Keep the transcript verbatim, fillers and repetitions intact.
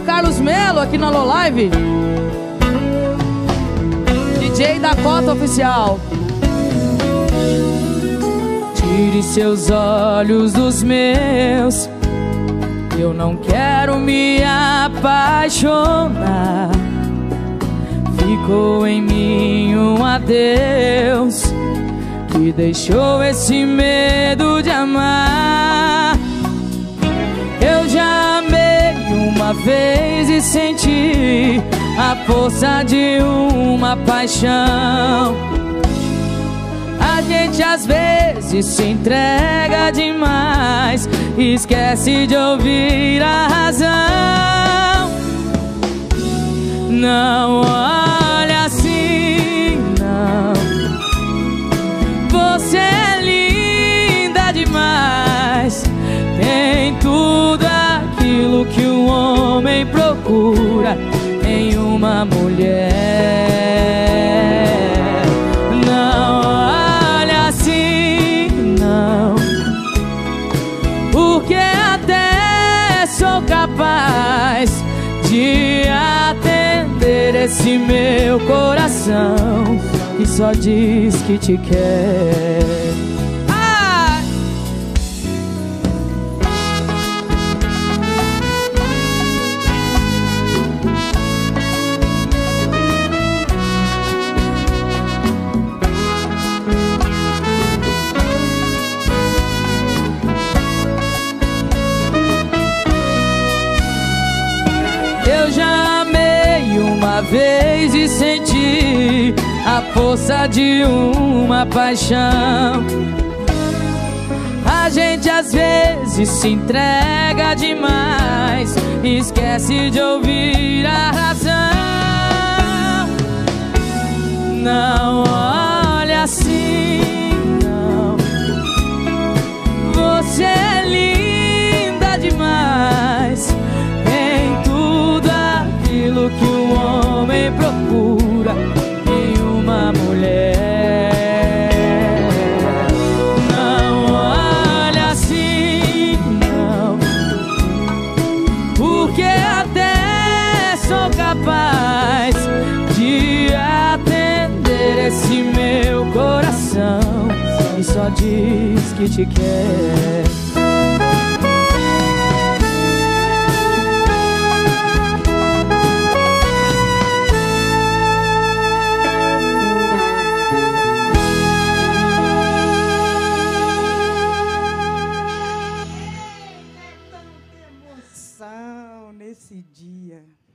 Carlos Melo aqui na Low Live. D J Dakota Oficial. Tire seus olhos dos meus, eu não quero me apaixonar. Ficou em mim um adeus que deixou esse medo de amar. Eu já amei uma vez e senti a força de uma paixão. A gente às vezes se entrega demais e esquece de ouvir a razão. Não olha assim, não. Você é linda demais. Tem tudo aquilo que um homem procura em uma mulher. Não olha assim, não, porque até sou capaz de atender esse meu coração que só diz que te quer. Ai! Eu já amei uma vez e senti a força de uma paixão. A gente às vezes se entrega demais e esquece de ouvir a razão. Não olha assim, não. Você é linda demais. Que um homem procura em uma mulher. Não olha assim, não, porque até sou capaz de atender esse meu coração que só diz que te quer. Nesse dia